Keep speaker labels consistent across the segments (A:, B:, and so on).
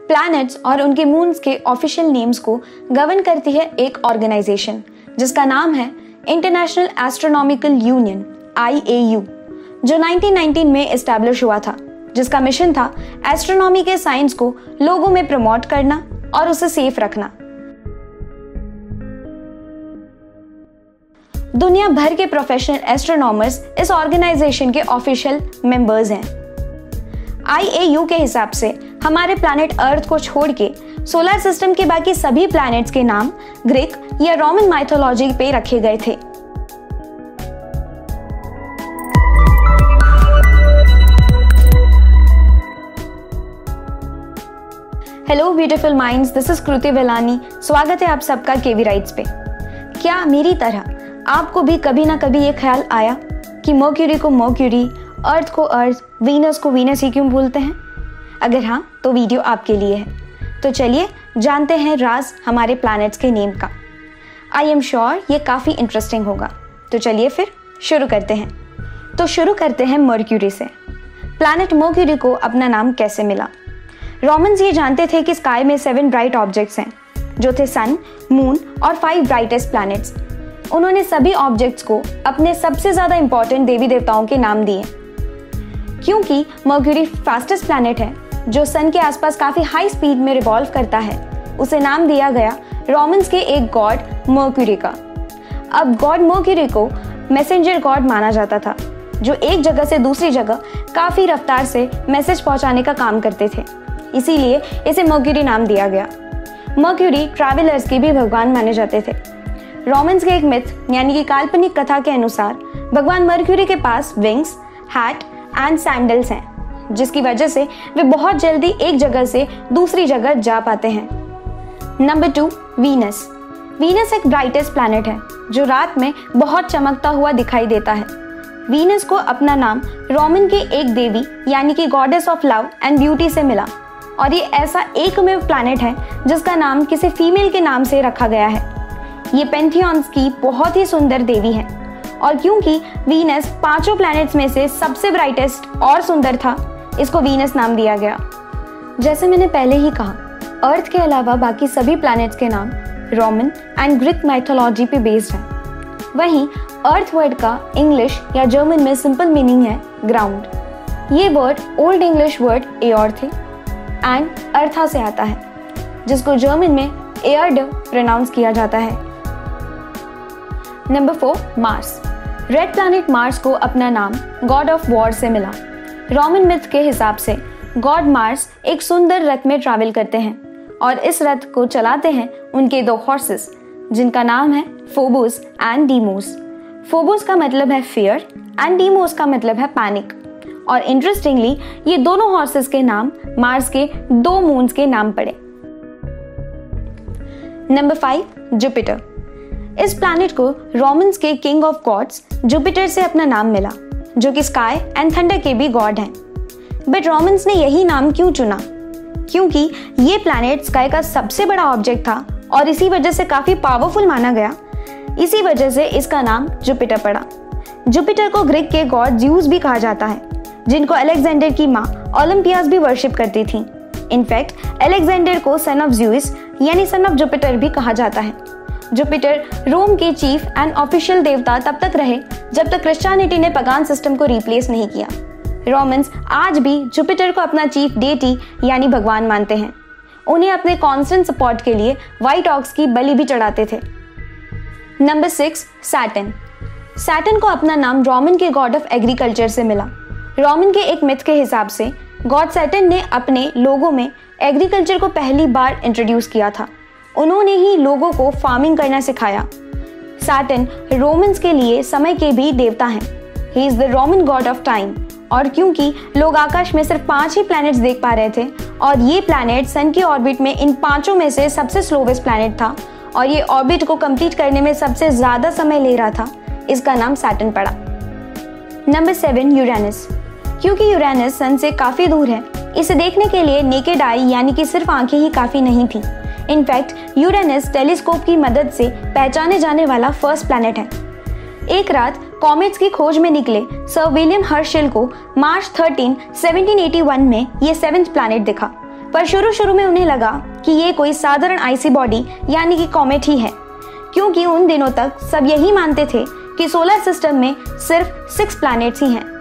A: Planets और उनके moons के ऑफिशियल नेम्स को गवर्न करती है एक ऑर्गेनाइजेशन जिसका नाम है इंटरनेशनल एस्ट्रोनॉमिकल यूनियन IAU, जो 1919 में एस्टैब्लिश हुआ था, जिसका मिशन था एस्ट्रोनॉमी के साइंस को लोगों में प्रमोट करना और उसे सेफ रखना। दुनिया भर के प्रोफेशनल एस्ट्रोनॉमर्स इस ऑर्गेनाइजेशन के ऑफिशियल मेंबर्स हैं। IAU के हिसाब से हमारे प्लैनेट अर्थ को छोड़ के सोलर सिस्टम के बाकी सभी प्लैनेट्स के नाम ग्रीक या रोमन माइथोलॉजी पे रखे गए थे। Hello beautiful minds, this is Kriti Velani. स्वागत है आप सबका केवी राइट्स पे। क्या मेरी तरह आपको भी कभी ना कभी ये ख्याल आया कि मर्क्यूरी को मर्क्यूरी, अर्थ को अर्थ, वीनस को वीनस ही क्यों बोलते हैं? अगर हाँ, तो वीडियो आपके लिए है। तो चलिए जानते हैं राज हमारे प्लैनेट्स के नेम का। आई एम श्योर ये काफ़ी इंटरेस्टिंग होगा। तो चलिए फिर शुरू करते हैं। तो शुरू करते हैं मर्क्यूरी से। प्लैनेट मर्क्यूरी को अपना नाम कैसे मिला? रोमन्स ये जानते थे कि स्काई में 7 ब्राइट ऑब्जेक्ट्स हैं, जो थे सन, मून और 5 ब्राइटेस्ट प्लैनेट्स। उन्होंने सभी ऑब्जेक्ट्स को अपने सबसे ज्यादा इंपॉर्टेंट देवी देवताओं के नाम दिए। क्योंकि मर्क्यूरी फास्टेस्ट प्लैनेट है जो सन के आसपास काफी हाई स्पीड में रिवॉल्व करता है, उसे नाम दिया गया रोमन्स के एक गॉड मर्क्यूरी का। अब गॉड मर्क्यूरी को मैसेंजर गॉड माना जाता था, जो एक जगह से दूसरी जगह काफी रफ्तार से मैसेज पहुंचाने का काम करते थे, इसीलिए इसे मर्क्यूरी नाम दिया गया। मर्क्यूरी ट्रैवलर्स के भी भगवान माने जाते थे। रोमन्स के एक मिथ यानी कि काल्पनिक कथा के अनुसार भगवान मर्क्यूरी के पास विंग्स, हैट एंड सैंडल्स हैं, जिसकी वजह से वे बहुत जल्दी एक जगह से दूसरी जगह जा पाते हैं। Number 2, Venus. वीनस एक ब्राइटेस्ट प्लैनेट है जो रात में बहुत चमकता हुआ दिखाई देता है। वीनस को अपना नाम रोमन के एक देवी यानी कि goddess of love and beauty से मिला, और ये ऐसा एकमेव प्लैनेट है जिसका नाम किसी फीमेल के नाम से रखा गया है। ये पेंथियॉन्स की बहुत ही सुंदर देवी है, और क्योंकि वीनस 5 प्लैनेट्स में से सबसे ब्राइटेस्ट और सुंदर था, इसको वीनस नाम दिया गया। जैसे मैंने पहले ही कहा, अर्थ के अलावा बाकी सभी प्लैनेट्स के नाम रोमन एंड ग्रीक माइथोलॉजी पे बेस्ड है। वहीं अर्थ वर्ड का इंग्लिश या जर्मन में सिंपल मीनिंग है ग्राउंड। ये word old English word eorthe and ertha से आता है, जिसको जर्मन में एयर्ड प्रोनाउंस किया जाता है। Number 4, Mars. Red planet Mars को अपना नाम गॉड ऑफ वॉर से मिला। रोमन मिथ के हिसाब से गॉड मार्स एक सुंदर रथ में ट्रैवल करते हैं, और इस रथ को चलाते हैं उनके 2 हॉर्सेस, जिनका नाम है फोबोस एंड डीमोस। फोबोस का मतलब है फियर एंड डीमोस का मतलब है पैनिक। और इंटरेस्टिंगली ये दोनों हॉर्सेस के नाम मार्स के 2 मून्स के नाम पड़े। Number 5, Jupiter. इस प्लैनेट को रोमन्स के किंग ऑफ गॉड्स जुपिटर से अपना नाम मिला, जो कि स्काई एंड थंडर के भी गॉड हैं। बट रोमन्स ने यही नाम क्यों चुना? क्योंकि ये प्लैनेट स्काई का सबसे बड़ा ऑब्जेक्ट था और इसी वजह से काफी पावरफुल माना गया। इसी वजह से इसका नाम जुपिटर पड़ा। जुपिटर को ग्रीक के गॉड ज्यूस भी कहा जाता है, जिनको अलेक्जेंडर की माँ ओलंपियास भी वर्शिप करती थी। इनफैक्ट अलेक्जेंडर को सन ऑफ ज्यूस यानी सन ऑफ जुपिटर भी कहा जाता है। जुपिटर रोम के चीफ एंड ऑफिशियल देवता तब तक रहे जब तक क्रिश्चियनिटी ने पगान सिस्टम को रिप्लेस नहीं किया। रोमन्स आज भी जुपिटर को अपना चीफ डेटी यानी भगवान मानते हैं। उन्हें अपने कॉन्स्टेंट सपोर्ट के लिए व्हाइट ऑक्स की बलि भी चढ़ाते थे। Number 6, Saturn. सैटर्न को अपना नाम रोमन के गॉड ऑफ एग्रीकल्चर से मिला। रोमन के एक मिथ के हिसाब से गॉड सैटर्न ने अपने लोगों में एग्रीकल्चर को पहली बार इंट्रोड्यूस किया था। उन्होंने ही लोगों को फार्मिंग करना सिखाया। सैटर्न रोमन्स के लिए समय के भी देवता हैं। He is the Roman god of time. और क्योंकि लोग आकाश में सिर्फ 5 ही प्लैनेट्स देख पा रहे थे, और ये प्लैनेट सन के ऑर्बिट में इन 5 में से सबसे स्लोवेस्ट प्लैनेट था, और ये ऑर्बिट को कंप्लीट करने में सबसे ज्यादा समय ले रहा था, इसका नाम सैटर्न पड़ा। Number 7, Uranus. क्योंकि यूरेनस सन से काफी दूर है, इसे देखने के लिए नेकेड आई यानी कि सिर्फ आंखें ही काफी नहीं थी। इनफैक्ट यूरेनस टेलीस्कोप की मदद से पहचाने जाने वाला फर्स्ट प्लैनेट है। एक रात कॉमेट्स की खोज में निकले सर विलियम हर्शेल को मार्च 13, 1781 में ये 7th प्लैनेट दिखा। पर शुरू में उन्हें लगा कि ये कोई साधारण आइसी बॉडी यानी कि कॉमेट ही है, क्योंकि उन दिनों तक सब यही मानते थे कि सोलर सिस्टम में सिर्फ 6 प्लैनेट्स ही हैं।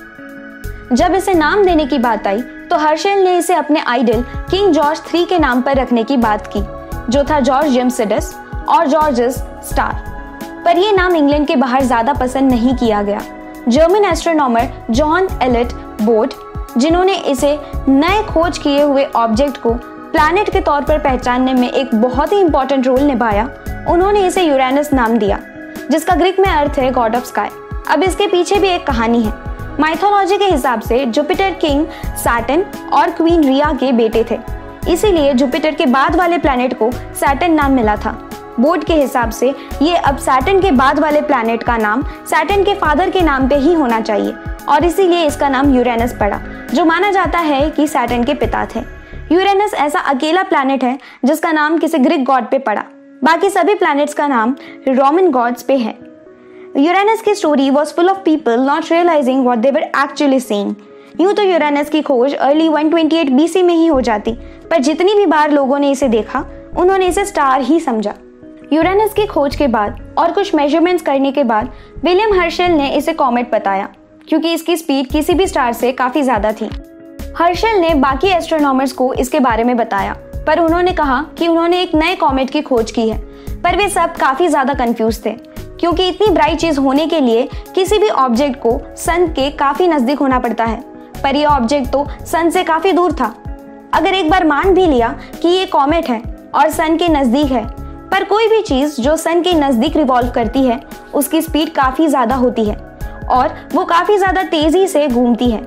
A: जब इसे नाम देने की बात आई तो हर्शेल ने इसे अपने आइडल किंग जॉर्ज III के नाम पर रखने की बात की, जो था जॉर्ज जेम्स सिडस और जॉर्जस स्टार। पर यह नाम इंग्लैंड के बाहर ज्यादा पसंद नहीं किया गया। German astronomer Johann Elert Bode, जिन्होंने इसे नए खोज किए हुए ऑब्जेक्ट को प्लैनेट के तौर पर पहचानने में एक बहुत ही इंपॉर्टेंट रोल निभाया, उन्होंने इसे यूरेनस नाम दिया, जिसका ग्रीक में अर्थ है गॉड ऑफ स्काई। अब इसके पीछे भी एक कहानी है। माइथोलॉजी के हिसाब से जुपिटर किंग सैटर्न और क्वीन रिया के बेटे थे, इसीलिए जुपिटर के बाद वाले प्लैनेट को सैटर्न नाम मिला था। बोर्ड के हिसाब से ये अब सैटर्न के बाद वाले प्लैनेट का नाम सैटर्न के फादर के नाम पे ही होना चाहिए, और इसीलिए इसका नाम यूरेनस पड़ा, जो माना जाता है कि सैटर्न के पिता थे। यूरेनस ऐसा अकेला प्लैनेट है जिसका नाम किसी ग्रीक गॉड पे पड़ा, बाकी सभी प्लैनेट्स का नाम रोमन गॉड्स पे है। यूरेनस की story was full of people not realizing what they were actually seeing. यूं तो यूरेनस की खोज अर्ली 128 BC में ही हो जाती, पर जितनी भी बार लोगों ने इसे देखा, उन्होंने इसे स्टार ही समझा। यूरेनस की खोज के बाद और कुछ मेजरमेंट्स करने के बाद विलियम हर्शेल ने इसे कॉमेट बताया, क्योंकि इसकी स्पीड किसी भी स्टार से काफी ज्यादा थी। हर्शेल ने बाकी एस्ट्रोनॉमर्स को इसके बारे में बताया, पर उन्होंने कहा कि उन्होंने एक नए कॉमेट की खोज की है, पर वे सब काफी ज्यादा कंफ्यूज थे, क्योंकि इतनी ब्राइट चीज होने के लिए किसी भी ऑब्जेक्ट को सन के काफी नजदीक होना पड़ता है, पर यह ऑब्जेक्ट तो सन से काफी दूर था। अगर एक बार मान भी लिया कि ये कॉमेट है और सन के नजदीक है, पर कोई भी चीज जो सन के नजदीक रिवॉल्व करती है उसकी स्पीड काफी ज्यादा होती है और वो काफी ज्यादा तेजी से घूमती है।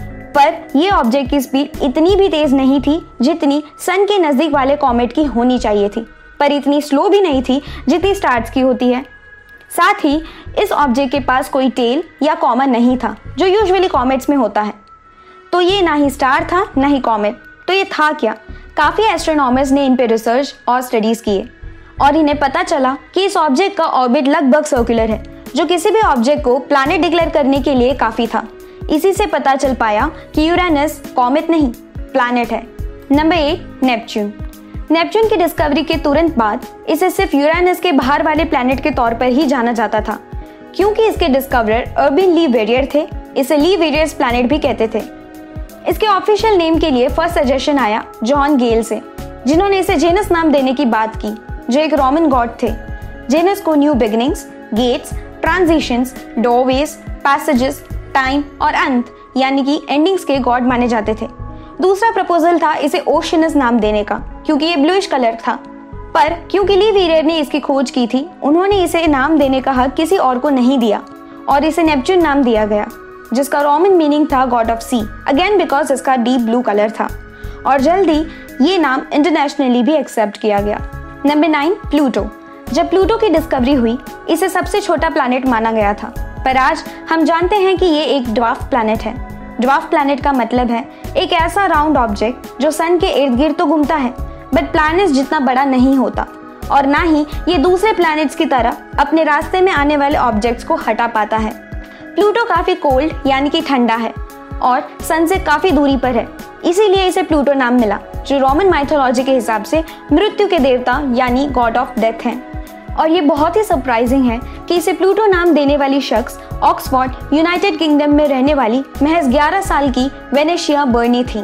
A: पर यह ऑब्जेक्ट की स्पीड इतनी भी तेज नहीं थी जितनी सन के नजदीक वाले कॉमेट की होनी चाहिए थी, पर इतनी स्लो भी नहीं थी जितनी स्टार्स की होती है। साथ ही इस ऑब्जेक्ट के पास कोई टेल या कॉमन नहीं था, जो यूजुअली कॉमेट्स में होता है। तो ये ना ही स्टार था ना ही कॉमेट, तो ये था क्या? काफी एस्ट्रोनॉमर्स ने इन पे रिसर्च और स्टडीज किए और इन्हें पता चला कि इस ऑब्जेक्ट का ऑर्बिट लगभग सर्कुलर है, जो किसी भी ऑब्जेक्ट को प्लैनेट डिक्लेयर करने के लिए काफी था। इसी से पता चल पाया कि यूरेनस कॉमेट नहीं, प्लैनेट है। Number 8, Neptune. नेपच्यून की डिस्कवरी के तुरंत बाद इसे सिर्फ यूरेनस के बाहर वाले प्लैनेट के तौर पर ही जाना जाता था, क्योंकि इसके डिस्कवरर अर्बिन ली वेरियर थे। इसे ली वेरियर्स प्लैनेट भी कहते थे। इसके ऑफिशियल नेम के लिए फर्स्ट सजेशन आया जॉन गेल से, जिन्होंने इसे जेनस नाम देने की बात की, जो एक रोमन गॉड थे। जेनस को new beginnings, gates, transitions, doorways, passages, time और अंत यानी कि एंडिंग्स के गॉड माने जाते थे। दूसरा प्रपोजल था इसे ओशियनस नाम देने का, क्योंकि ये ब्लूइश कलर था, पर क्योंकि ली वेरियर ने इसकी खोज की थी, उन्होंने इसे नाम देने का हक किसी और को नहीं दिया और इसे नेपच्यून नाम दिया गया, जिसका रोमन मीनिंग था god of sea, again because इसका डीप ब्लू कलर था। और जल्दी ये नाम इंटरनेशनली भी एक्सेप्ट किया गया। Number 9, Pluto. जब प्लूटो की डिस्कवरी हुई, इसे सबसे छोटा प्लैनेट माना गया था, पर आज हम जानते हैं कि ये एक ड्वार्फ प्लैनेट है। ड्वार्फ प्लैनेट का मतलब है एक ऐसा राउंड ऑब्जेक्ट जो सन के इर्द गिर्द तो घूमता है, बट प्लैनेट्स जितना बड़ा नहीं होता, और ना ही ये दूसरे प्लैनेट्स की तरह अपने रास्ते में आने वाले ऑब्जेक्ट्स को हटा पाता है। प्लूटो काफी कोल्ड यानी कि ठंडा है और सन से काफी दूरी पर है, इसीलिए इसे प्लूटो नाम मिला, जो रोमन माइथोलॉजी के हिसाब से मृत्यु के देवता यानी गॉड ऑफ डेथ हैं। और ये बहुत ही सरप्राइजिंग है कि इसे प्लूटो नाम देने वाली शख्स ऑक्सफोर्ड, यूनाइटेड किंगडम में रहने वाली महज 11 साल की वेनेशिया बर्नी थी।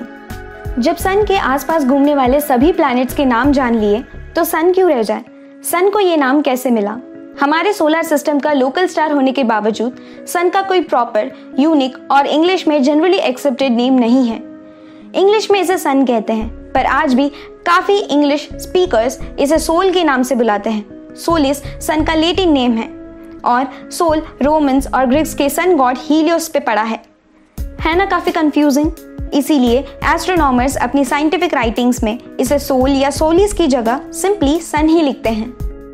A: जब सन के आसपास घूमने वाले सभी प्लैनेट्स के नाम जान लिए, तो सन क्यों रह जाए? सन को ये नाम कैसे मिला? हमारे सोलर सिस्टम का लोकल स्टार होने के बावजूद सन का कोई प्रॉपर, यूनिक और इंग्लिश में जनरली एक्सेप्टेड नेम नहीं है। इंग्लिश में इसे सन कहते हैं, पर आज भी काफी इंग्लिश स्पीकर्स इसे सोल के नाम से बुलाते हैं। सोलिस सन का लैटिन नेम है और सोल रोमन्स और ग्रीक्स के सन गॉड हीलियोस पे पड़ा है ना काफी कंफ्यूजिंग। इसीलिए एस्ट्रोनॉमर्स अपनी साइंटिफिक राइटिंग्स में इसे सोल या सोलिस की जगह सिंपली सन ही लिखते हैं।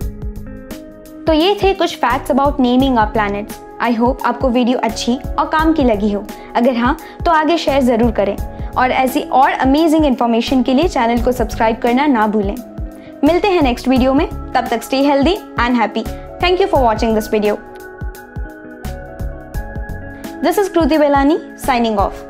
A: तो ये थे कुछ facts about naming our planets. I hope आपको वीडियो अच्छी और काम की लगी हो। अगर हाँ, तो आगे शेयर जरूर करें और ऐसी और अमेजिंग इन्फॉर्मेशन के लिए चैनल को सब्सक्राइब करना ना भूलें। मिलते हैं नेक्स्ट वीडियो में, तब तक stay healthy and happy. Thank you for watching this video. This is Kriti Velani signing of.